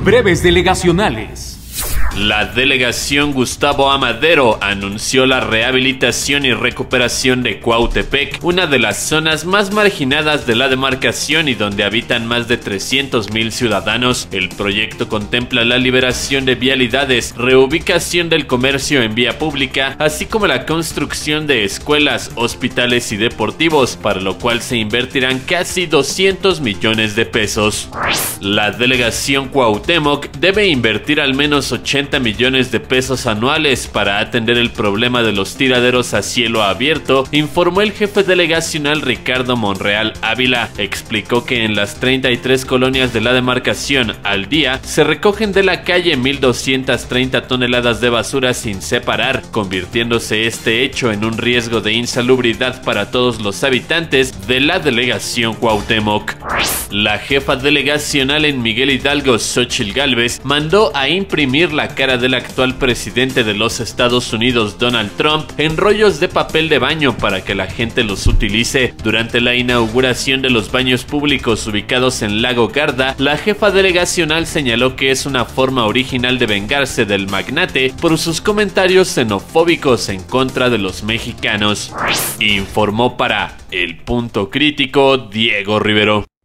Breves delegacionales. La delegación Gustavo A. Madero anunció la rehabilitación y recuperación de Cuautepec, una de las zonas más marginadas de la demarcación y donde habitan más de 300,000 ciudadanos. El proyecto contempla la liberación de vialidades, reubicación del comercio en vía pública, así como la construcción de escuelas, hospitales y deportivos, para lo cual se invertirán casi 200 millones de pesos. La delegación Cuauhtémoc debe invertir al menos 80 millones de pesos anuales para atender el problema de los tiraderos a cielo abierto, informó el jefe delegacional Ricardo Monreal Ávila. Explicó que en las 33 colonias de la demarcación al día se recogen de la calle 1,230 toneladas de basura sin separar, convirtiéndose este hecho en un riesgo de insalubridad para todos los habitantes de la delegación Cuauhtémoc. La jefa delegacional en Miguel Hidalgo, Xóchitl Gálvez, mandó a imprimir la cara del actual presidente de los Estados Unidos, Donald Trump, en rollos de papel de baño para que la gente los utilice. Durante la inauguración de los baños públicos ubicados en Lago Garda, la jefa delegacional señaló que es una forma original de vengarse del magnate por sus comentarios xenofóbicos en contra de los mexicanos. Informó para El Punto Crítico Diego Rivero.